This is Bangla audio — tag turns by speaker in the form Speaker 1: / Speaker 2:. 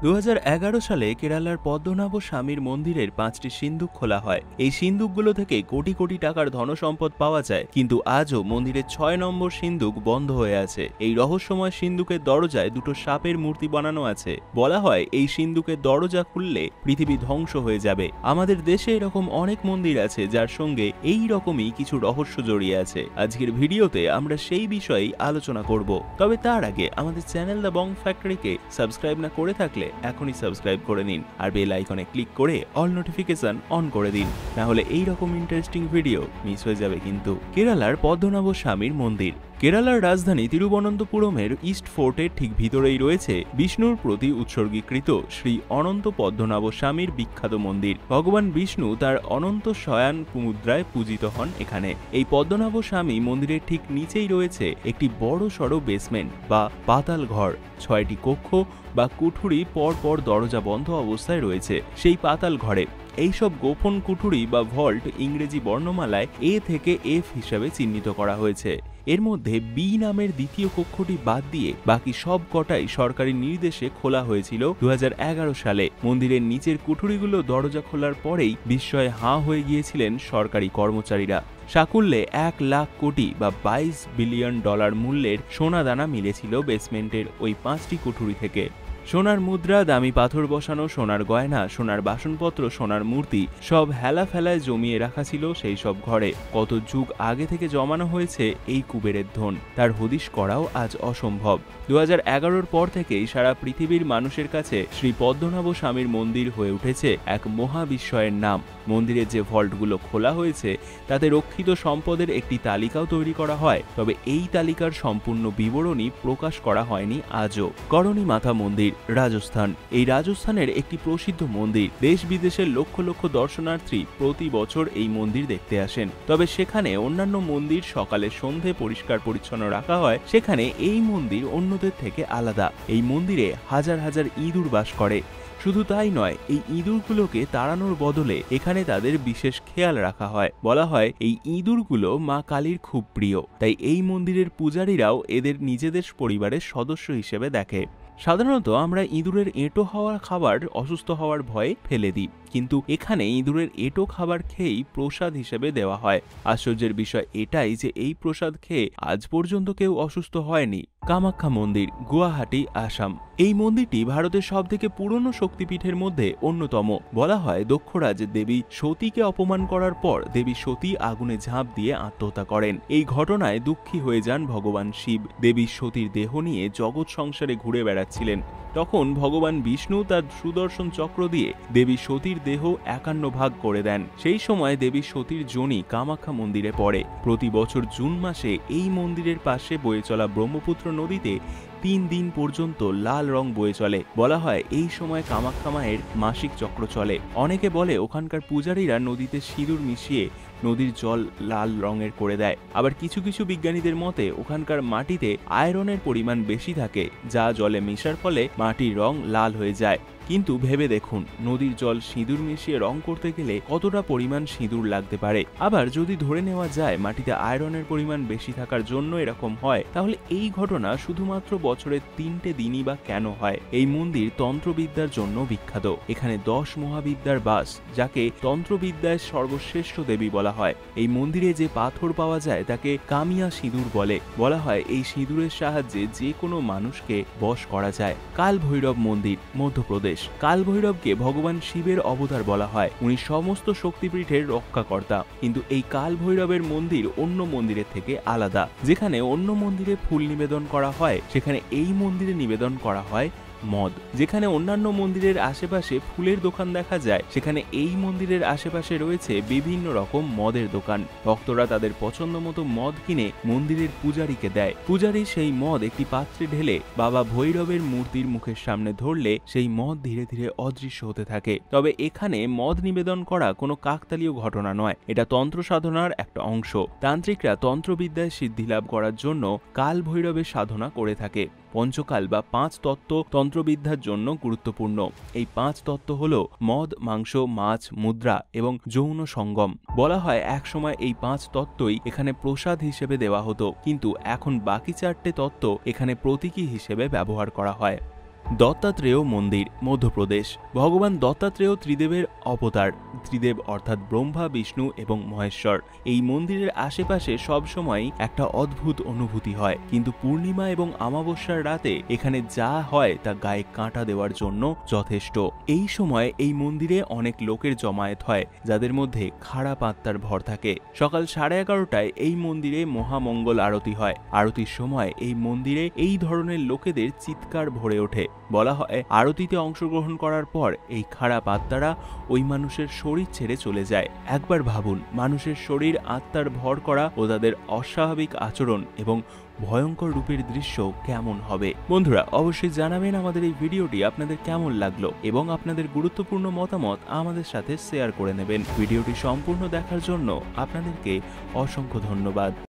Speaker 1: 2011 সালে কেরালার পদ্মনাভ স্বামীর মন্দিরের 5টি সিন্দুক খোলা হয়। এই সিন্দুকগুলো থেকে কোটি কোটি টাকার ধনসম্পদ পাওয়া যায়, কিন্তু আজও মন্দিরের 6 নম্বর সিন্দুক বন্ধ হয়ে আছে। এই রহস্যময় সিন্দুকের দরজায় দুটো সাপের মূর্তি বানানো আছে। বলা হয় এই সিন্দুকের দরজা খুললে পৃথিবী ধ্বংস হয়ে যাবে। আমাদের দেশে এরকম অনেক মন্দির আছে যার সঙ্গে এই রকমই কিছু রহস্য জড়িয়ে আছে। আজকের ভিডিওতে আমরা সেই বিষয়েই আলোচনা করব। তবে তার আগে আমাদের চ্যানেল দ্য বং ফ্যাক্টরিকে সাবস্ক্রাইব না করে থাকলে এখনই সাবস্ক্রাইব করে নিন আর বেল আইকনে ক্লিক করে অল নোটিফিকেশন অন করে দিন, না হলে এই রকম ইন্টারেস্টিং ভিডিও মিস হয়ে যাবে কিন্তু। কেরালার পদ্মনাভ স্বামীর মন্দির। কেরালার রাজধানী তিরুবনন্তপুরমের ইস্ট ফোর্টের ঠিক ভিতরেই রয়েছে বিষ্ণুর প্রতি উৎসর্গীকৃত শ্রী অনন্ত পদ্মনাভ স্বামীর বিখ্যাত মন্দির। ভগবান বিষ্ণু তার অনন্ত শয়ান মুদ্রায় পূজিত হন এখানে। এই পদ্মনাভ স্বামী মন্দিরের ঠিক নিচেই রয়েছে একটি বড় সড়ো বেসমেন্ট বা পাতাল ঘর। 6টি কক্ষ বা কুঠুরি পরপর দরজা বন্ধ অবস্থায় রয়েছে সেই পাতাল ঘরে। এইসব গোপন কুঠুরি বা ভল্ট ইংরেজি বর্ণমালায় এ থেকে এফ হিসাবে চিহ্নিত করা হয়েছে। এর মধ্যে বি নামের দ্বিতীয় কক্ষটি বাদ দিয়ে বাকি সব কটাই সরকারি নির্দেশে খোলা হয়েছিল 2011 সালে। মন্দিরের নিচের কুঠুরিগুলো দরজা খোলার পরেই বিস্ময়ে হাঁ হয়ে গিয়েছিলেন সরকারি কর্মচারীরা। সাকুল্যে 1 লাখ কোটি বা $22 বিলিয়ন মূল্যের সোনাদানা মিলেছিল বেসমেন্টের ওই 5টি কুঠুরি থেকে। সোনার মুদ্রা, দামি পাথর বসানো সোনার গয়না, সোনার বাসনপত্র, সোনার মূর্তি সব হেলা ফেলায় জমিয়ে রাখা ছিল সেই সব ঘরে। কত যুগ আগে থেকে জমানো হয়েছে এই কুবেরের ধন, তার হদিশ করাও আজ অসম্ভব। 2011 পর থেকেই সারা পৃথিবীর মানুষের কাছে শ্রী পদ্মনাভ স্বামীর মন্দির হয়ে উঠেছে এক মহাবিস্ময়ের নাম। মন্দিরের যে ভল্টগুলো খোলা হয়েছে তাতে রক্ষিত সম্পদের একটি তালিকাও তৈরি করা হয়, তবে এই তালিকার সম্পূর্ণ বিবরণী প্রকাশ করা হয়নি আজও। করণী মাতা মন্দির, রাজস্থান। এই রাজস্থানের একটি প্রসিদ্ধ মন্দির। দেশ বিদেশের লক্ষ লক্ষ দর্শনার্থী প্রতি বছর এই মন্দির দেখতে আসেন। তবে সেখানে অন্যান্য মন্দির সকালে সন্ধে পরিষ্কার পরিচ্ছন্ন রাখা হয়, সেখানে এই মন্দির অন্যদের থেকে আলাদা। এই মন্দিরে হাজার হাজার ইঁদুর বাস করে। শুধু তাই নয়, এই ইঁদুরগুলোকে তাড়ানোর বদলে এখানে তাদের বিশেষ খেয়াল রাখা হয়। বলা হয় এই ইঁদুরগুলো মা কালীর খুব প্রিয়, তাই এই মন্দিরের পূজারীরাও এদের নিজেদের পরিবারের সদস্য হিসেবে দেখে। সাধারণত আমরা ইঁদুরের এঁটো হওয়ার খাবার অসুস্থ হওয়ার ভয়ে ফেলে দিই, কিন্তু এখানে ইঁদুরের এঁটো খাবার খেয়েই প্রসাদ হিসেবে দেওয়া হয়। আশ্চর্যের বিষয় এটাই যে এই প্রসাদ খেয়ে আজ পর্যন্ত কেউ অসুস্থ হয়নি। কামাখ্যা মন্দির, গুয়াহাটি, আসাম। এই মন্দিরটি ভারতের সবথেকে পুরনো শক্তিপীঠের মধ্যে অন্যতম। বলা হয় দক্ষরাজ দেবী সতীকে অপমান করার পর দেবী সতী আগুনে ঝাঁপ দিয়ে আত্মহত্যা করেন। এই ঘটনায় দুঃখী হয়ে যান ভগবান শিব। দেবী সতীর দেহ নিয়ে জগৎ সংসারে ঘুরে বেড়াচ্ছিলেন। তখন ভগবান বিষ্ণু তার সুদর্শন চক্র দিয়ে দেবী সতীর দেহ 51 ভাগ করে দেন। সেই সময় দেবী সতীর যোনি কামাখ্যা মন্দিরে পড়ে। প্রতি বছর জুন মাসে এই মন্দিরের পাশে বয়ে চলা ব্রহ্মপুত্র নদীতে 3 দিন পর্যন্ত লাল রং বয়ে চলে। বলা হয় এই সময় কামাখ্যা মায়ের মাসিক চক্র চলে। অনেকে বলে ওখানকার পূজারীরা নদীতে সিঁদুর মিশিয়ে নদীর জল লাল রঙের করে দেয়। আবার কিছু কিছু বিজ্ঞানীদের মতে ওখানকার মাটিতে আয়রনের পরিমাণ বেশি থাকে, যা জলে মেশার ফলে মাটির রং লাল হয়ে যায়। কিন্তু ভেবে দেখুন, নদীর জল সিঁদুর মিশিয়ে রং করতে গেলে কতটা পরিমাণ সিঁদুর লাগতে পারে। আবার যদি ধরে নেওয়া যায় মাটিতে আয়রনের পরিমাণ বেশি থাকার জন্য এরকম হয়, তাহলে এই ঘটনা শুধুমাত্র বছরের 3টে দিনই বা কেন হয়? এই মন্দির তন্ত্রবিদ্যার জন্য বিখ্যাত। এখানে 10 মহাবিদ্যার বাস, যাকে তন্ত্রবিদ্যায় সর্বশ্রেষ্ঠ দেবী বলা হয়। এই মন্দিরে যে পাথর পাওয়া যায় তাকে কামিয়া সিঁদুর বলে। বলা হয় এই সিঁদুরের সাহায্যে যে কোনো মানুষকে বশ করা যায়। কাল ভৈরব মন্দির, মধ্যপ্রদেশ। কাল ভৈরবকে ভগবান শিবের অবতার বলা হয়। উনি সমস্ত শক্তিপীঠের রক্ষাকর্তা। কিন্তু এই কাল ভৈরবের মন্দির অন্য মন্দিরের থেকে আলাদা। যেখানে অন্য মন্দিরে ফুল নিবেদন করা হয়, সেখানে এই মন্দিরে নিবেদন করা হয় মদ। যেখানে অন্যান্য মন্দিরের আশেপাশে ফুলের দোকান দেখা যায়, সেখানে এই মন্দিরের আশেপাশে রয়েছে বিভিন্ন রকম মদের দোকান। ভক্তরা তাদের পছন্দ মতো মদ কিনে মন্দিরের পূজারীকে দেয়। পূজারী সেই মদ একটি পাত্রে ঢেলে বাবা ভৈরবের মূর্তির মুখের সামনে ধরলে সেই মদ ধীরে ধীরে অদৃশ্য হতে থাকে। তবে এখানে মদ নিবেদন করা কোনো কাকতালীয় ঘটনা নয়, এটা তন্ত্র সাধনার একটা অংশ। তান্ত্রিকরা তন্ত্রবিদ্যায় সিদ্ধি লাভ করার জন্য কাল ভৈরবের সাধনা করে থাকে। পঞ্চকাল বা 5 তত্ত্ব তন্ত্রবিদ্যার জন্য গুরুত্বপূর্ণ। এই 5 তত্ত্ব হলো মদ, মাংস, মাছ, মুদ্রা এবং যৌন সঙ্গম। বলা হয় একসময় এই 5 তত্ত্বই এখানে প্রসাদ হিসেবে দেওয়া হতো, কিন্তু এখন বাকি 4টে তত্ত্ব এখানে প্রতীকী হিসেবে ব্যবহার করা হয়। দত্তাত্রেয় মন্দির, মধ্যপ্রদেশ। ভগবান দত্তাত্রেয় ত্রিদেবের অবতার। ত্রিদেব অর্থাৎ ব্রহ্মা, বিষ্ণু এবং মহেশ্বর। এই মন্দিরের আশেপাশে সবসময় একটা অদ্ভুত অনুভূতি হয়, কিন্তু পূর্ণিমা এবং অমাবস্যার রাতে এখানে যা হয় তা গায়ে কাঁটা দেওয়ার জন্য যথেষ্ট। এই সময় এই মন্দিরে অনেক লোকের জমায়েত হয়, যাদের মধ্যে খারাপ আত্মার ভর থাকে। সকাল 11:30টায় এই মন্দিরে মহামঙ্গল আরতি হয়। আরতির সময় এই মন্দিরে এই ধরনের লোকেদের চিৎকার ভরে ওঠে। বলা হয় আরতিতে অংশগ্রহণ করার পর এই খারাপ আত্মারা ওই মানুষের শরীর ছেড়ে চলে যায়। একবার ভাবুন, মানুষের শরীর আত্মার ভর করা ও তাদের অস্বাভাবিক আচরণ এবং ভয়ঙ্কর রূপের দৃশ্য কেমন হবে। বন্ধুরা, অবশ্যই জানাবেন আমাদের এই ভিডিওটি আপনাদের কেমন লাগলো এবং আপনাদের গুরুত্বপূর্ণ মতামত আমাদের সাথে শেয়ার করে নেবেন। ভিডিওটি সম্পূর্ণ দেখার জন্য আপনাদেরকে অসংখ্য ধন্যবাদ।